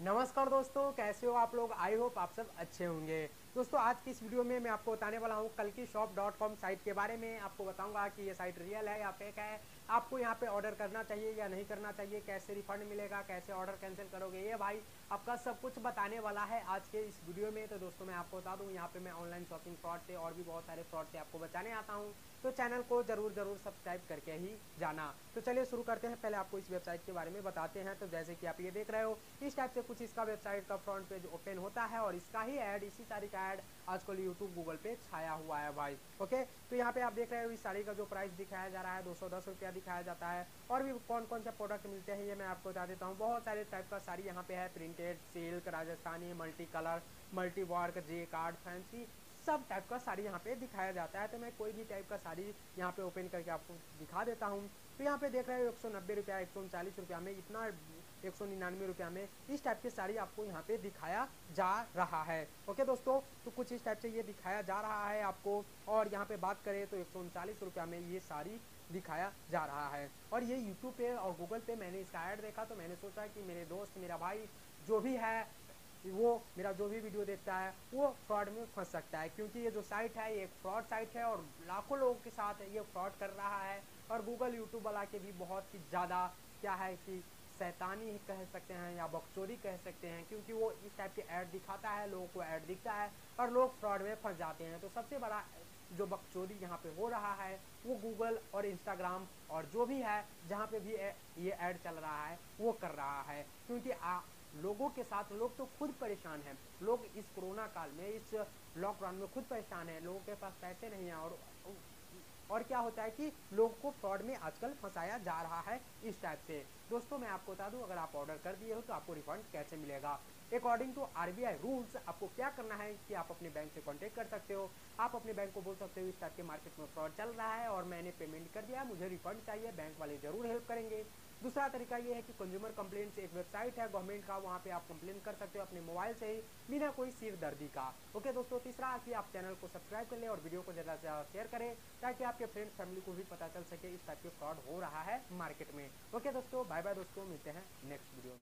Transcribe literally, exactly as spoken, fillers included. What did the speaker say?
नमस्कार दोस्तों, कैसे हो आप लोग। आई होप आप सब अच्छे होंगे। दोस्तों आज की इस वीडियो में मैं आपको बताने वाला हूँ कल की शॉप डॉट कॉम साइट के बारे में। आपको बताऊंगा कि ये साइट रियल है या फेक है, आपको यहाँ पे ऑर्डर करना चाहिए या नहीं करना चाहिए, कैसे रिफंड मिलेगा, कैसे ऑर्डर कैंसिल करोगे, ये भाई आपका सब कुछ बताने वाला है आज के इस वीडियो में। तो दोस्तों मैं आपको बता दूँ, यहाँ पे मैं ऑनलाइन शॉपिंग फ्रॉड से और भी बहुत सारे फ्रॉड से आपको बचाने आता हूँ, तो चैनल को जरूर जरूर सब्सक्राइब करके ही जाना। तो चलिए शुरू करते हैं। पहले आपको इस वेबसाइट के बारे में बताते हैं। तो जैसे कि आप ये देख रहे हो, इस टाइप से कुछ इसका वेबसाइट का फ्रंट पेज ओपन होता है और इसका ही ऐड, इसी साड़ी का ऐड आजकल यूट्यूब गूगल पे छाया हुआ है भाई। ओके, तो यहाँ पे आप देख रहे हो इस साड़ी का जो प्राइस दिखाया जा रहा है दो सौ दस रुपया दिखाया जाता है। और भी कौन कौन से प्रोडक्ट मिलते हैं ये मैं आपको बता देता हूँ। बहुत सारे टाइप का साड़ी यहाँ पे है, printed, silk, Rajasthani, multi colour, multi work, jacquard, fancy, सब टाइप का साड़ी यहाँ पे दिखाया जाता है। तो मैं कोई भी टाइप का साड़ी यहाँ पे ओपन करके आपको दिखा देता हूँ। तो यहाँ पे देख रहे हो एक सौ नब्बे रुपया, एक सौ उनचालीस रुपया में, इतना एक सौ निन्यानवे रुपया में इस टाइप की साड़ी आपको यहाँ पे दिखाया जा रहा है। ओके दोस्तों, तो कुछ इस टाइप से ये दिखाया जा रहा है आपको। और यहाँ पे बात करें तो एक सौ उनचालीस रुपया में ये साड़ी दिखाया जा रहा है। और ये यूट्यूब पे और गूगल पे मैंने इसका ऐड देखा, तो मैंने सोचा कि मेरे दोस्त, मेरा भाई जो भी है, वो मेरा जो भी वीडियो देखता है वो फ्रॉड में फंस सकता है, क्योंकि ये जो साइट है ये एक फ्रॉड साइट है और लाखों लोगों के साथ ये फ्रॉड कर रहा है। और गूगल यूट्यूब वाला के भी बहुत ही ज़्यादा क्या है कि शैतानी कह सकते हैं या बकचोदी कह सकते हैं, क्योंकि वो इस टाइप के ऐड दिखाता है, लोगों को ऐड दिखता है और लोग फ्रॉड में फंस जाते हैं। तो सबसे बड़ा जो बकचोदी यहाँ पे हो रहा है वो गूगल और इंस्टाग्राम और जो भी है जहाँ पे भी ये ऐड चल रहा है वो कर रहा है, क्योंकि आ, लोगों के साथ लोग तो खुद परेशान हैं। लोग इस कोरोना काल में, इस लॉकडाउन में खुद परेशान हैं, लोगों के पास पैसे नहीं हैं। और और क्या होता है कि लोगों को फ्रॉड में आजकल फंसाया जा रहा है इस टाइप से। दोस्तों मैं आपको बता दूं, अगर आप ऑर्डर कर दिए हो तो आपको रिफंड कैसे मिलेगा। अकॉर्डिंग टू आरबीआई रूल्स आपको क्या करना है कि आप अपने बैंक से कांटेक्ट कर सकते हो। आप अपने बैंक को बोल सकते हो इस टाइप के मार्केट में फ्रॉड चल रहा है और मैंने पेमेंट कर दिया, मुझे रिफंड चाहिए, बैंक वाले जरूर हेल्प करेंगे। दूसरा तरीका ये है कि कंज्यूमर कंप्लेंट्स एक वेबसाइट है गवर्नमेंट का, वहाँ पे आप कंप्लेन कर सकते हो अपने मोबाइल से ही बिना कोई सिर दर्दी का। ओके दोस्तों, तीसरा कि आप चैनल को सब्सक्राइब कर लें और वीडियो को ज़्यादा से ज़्यादा शेयर करें, ताकि आपके फ्रेंड्स फैमिली को भी पता चल सके इस टाइप के फ्रॉड हो रहा है मार्केट में। ओके दोस्तों, बाय बाय दोस्तों, मिलते हैं नेक्स्ट वीडियो में।